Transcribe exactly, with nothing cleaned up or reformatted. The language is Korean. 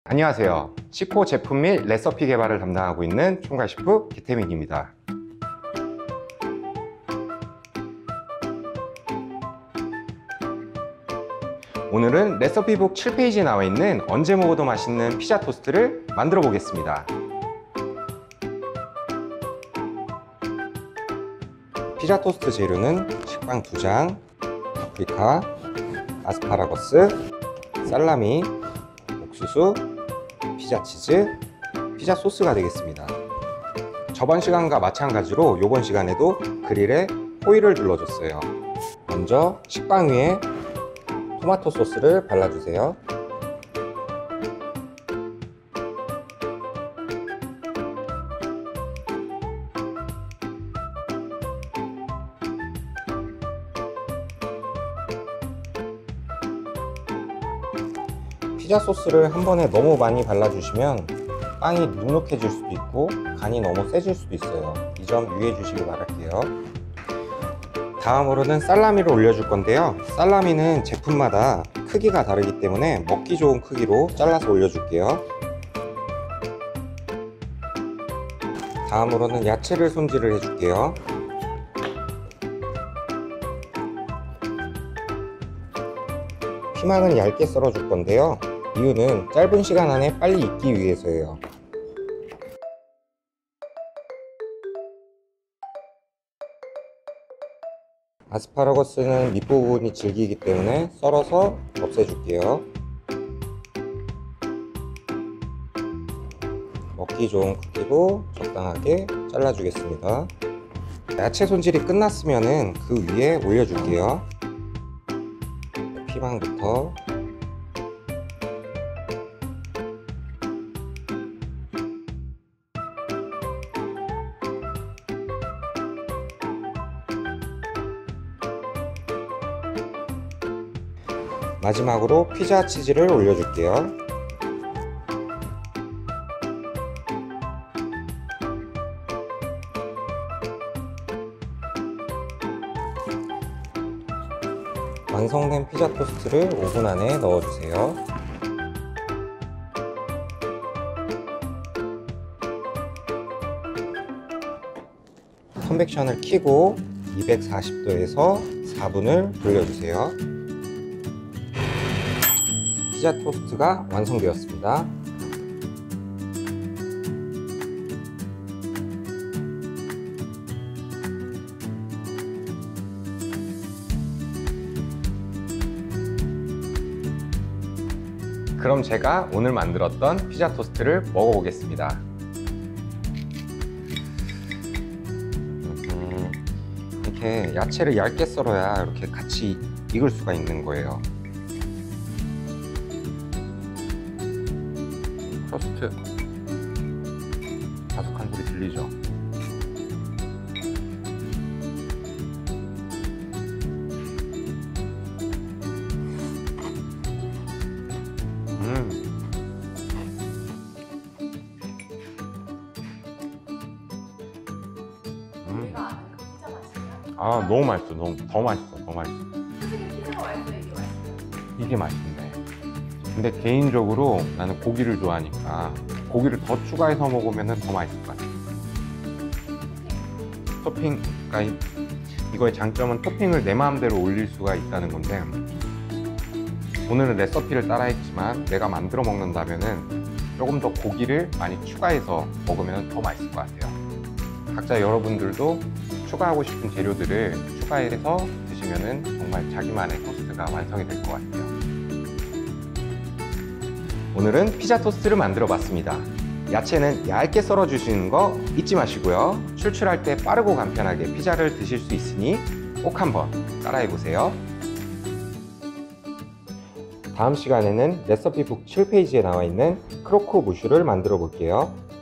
안녕하세요. 시코 제품 및 레시피 개발을 담당하고 있는 총괄 셰프 기태민입니다. 오늘은 레시피북 칠 페이지에 나와 있는 언제 먹어도 맛있는 피자 토스트를 만들어 보겠습니다. 피자 토스트 재료는 식빵 두 장, 파프리카, 아스파라거스, 살라미, 옥수수, 피자 치즈, 피자 소스가 되겠습니다. 저번 시간과 마찬가지로 이번 시간에도 그릴에 호일을 둘러줬어요. 먼저 식빵 위에 토마토 소스를 발라주세요. 피자 소스를 한 번에 너무 많이 발라주시면 빵이 눅눅해질 수도 있고 간이 너무 세질 수도 있어요. 이 점 유의해 주시기 바랄게요. 다음으로는 살라미를 올려줄 건데요. 살라미는 제품마다 크기가 다르기 때문에 먹기 좋은 크기로 잘라서 올려줄게요. 다음으로는 야채를 손질을 해줄게요. 피망을 얇게 썰어줄 건데요. 이유는 짧은 시간 안에 빨리 익기 위해서예요. 아스파라거스는 밑부분이 질기기 때문에 썰어서 없애줄게요. 먹기 좋은 크기로 적당하게 잘라주겠습니다. 야채 손질이 끝났으면 그 위에 올려줄게요. 피망부터 마지막으로 피자 치즈를 올려줄게요. 완성된 피자 토스트를 오븐 안에 넣어주세요. 컨벡션을 켜고 이백사십 도에서 사 분을 돌려주세요. 피자 토스트가 완성되었습니다. 그럼 제가 오늘 만들었던 피자 토스트를 먹어보겠습니다. 음, 이렇게 야채를 얇게 썰어야 이렇게 같이 익을 수가 있는 거예요. 크러스트 바삭한 소리 들리죠? 음. 음. 아 너무 맛있어. 너무 더 맛있어. 더 맛있어. 피자가 맛있어, 이게 맛있어. 이게 맛있네. 근데 개인적으로 나는 고기를 좋아하니까 고기를 더 추가해서 먹으면 더 맛있을 것 같아요. 토핑, 그러니까 이거의 장점은 토핑을 내 마음대로 올릴 수가 있다는 건데, 오늘은 레시피를 따라했지만 내가 만들어 먹는다면은 조금 더 고기를 많이 추가해서 먹으면 더 맛있을 것 같아요. 각자 여러분들도 추가하고 싶은 재료들을 추가해서 드시면은 정말 자기만의 토스트가 완성이 될 것 같아요. 오늘은 피자 토스트를 만들어 봤습니다. 야채는 얇게 썰어 주시는 거 잊지 마시고요. 출출할 때 빠르고 간편하게 피자를 드실 수 있으니 꼭 한번 따라해 보세요. 다음 시간에는 레시피북 칠 페이지에 나와 있는 크로코 무슈를 만들어 볼게요.